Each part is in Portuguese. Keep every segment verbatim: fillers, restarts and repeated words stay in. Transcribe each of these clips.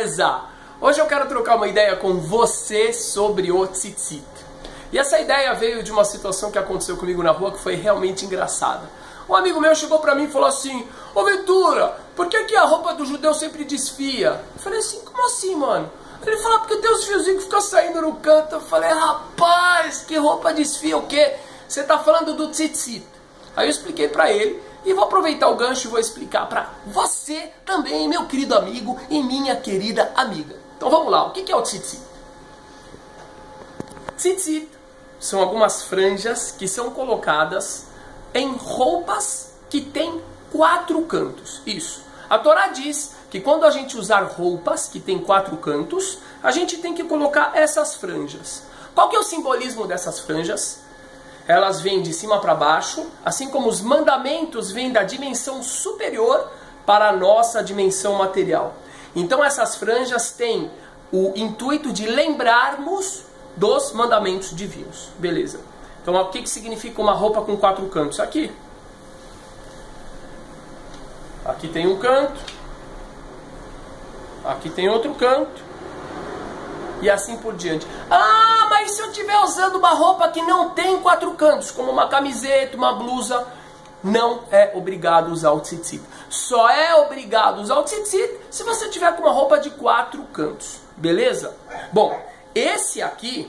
beleza? Hoje eu quero trocar uma ideia com você sobre o tzitzit. E essa ideia veio de uma situação que aconteceu comigo na rua que foi realmente engraçada. Um amigo meu chegou pra mim e falou assim: Ô Ventura, por que, que a roupa do judeu sempre desfia? Eu falei assim, como assim, mano? Ele falou, porque tem uns fiozinhos que ficam saindo no canto. Eu falei, rapaz, que roupa desfia o quê? Você tá falando do tzitzit. Aí eu expliquei pra ele e vou aproveitar o gancho e vou explicar pra você também, meu querido amigo e minha querida amiga. Então vamos lá, o que é o tzitzit? Tzitzit são algumas franjas que são colocadas em roupas que têm quatro cantos. Isso. A Torá diz que quando a gente usar roupas que têm quatro cantos, a gente tem que colocar essas franjas. Qual que é o simbolismo dessas franjas? Elas vêm de cima para baixo, assim como os mandamentos vêm da dimensão superior para a nossa dimensão material. Então essas franjas têm o intuito de lembrarmos dos mandamentos divinos. Beleza. Então o que, que significa uma roupa com quatro cantos? Aqui. Aqui tem um canto. Aqui tem outro canto. E assim por diante. Ah, mas se eu estiver usando uma roupa que não tem quatro cantos, como uma camiseta, uma blusa, não é obrigado a usar o tzitzit. Só é obrigado a usar o tzitzit se você tiver com uma roupa de quatro cantos. Beleza? Bom, esse aqui,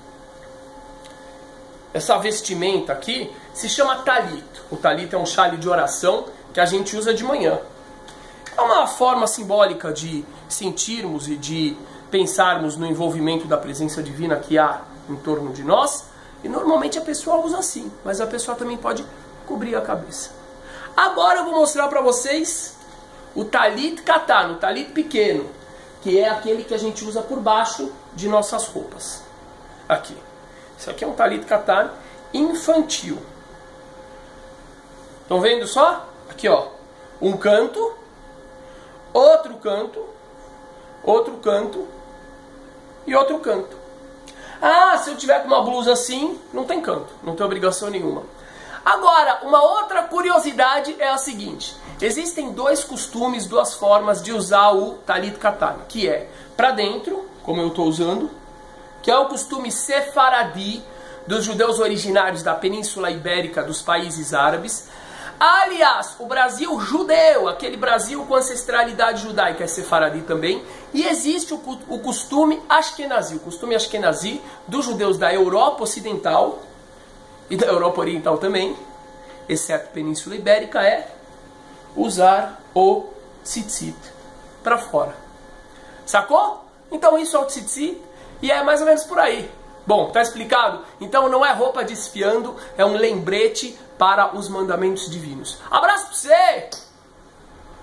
essa vestimenta aqui, se chama talit. O talit é um chale de oração que a gente usa de manhã. É uma forma simbólica de sentirmos e de pensarmos no envolvimento da presença divina que há em torno de nós. E normalmente a pessoa usa assim, mas a pessoa também pode cobrir a cabeça. Agora eu vou mostrar para vocês o talit katan, o talit pequeno, que é aquele que a gente usa por baixo de nossas roupas. Aqui. Isso aqui é um talit katan infantil. Estão vendo só? Aqui, ó. Um canto, outro canto, outro canto e outro canto. Ah, se eu tiver com uma blusa assim, não tem canto, não tem obrigação nenhuma. Agora, uma outra curiosidade é a seguinte: existem dois costumes, duas formas de usar o talit katan, que é para dentro, como eu estou usando, que é o costume sefaradi dos judeus originários da Península Ibérica, dos países árabes. Aliás, o Brasil judeu, aquele Brasil com ancestralidade judaica, é sefaradi também. E existe o, o costume ashkenazi, o costume ashkenazi dos judeus da Europa Ocidental e da Europa Oriental também, exceto Península Ibérica, é usar o tzitzit para fora. Sacou? Então isso é o tzitzit e é mais ou menos por aí. Bom, tá explicado? Então não é roupa desfiando, é um lembrete para os mandamentos divinos. Abraço pra você!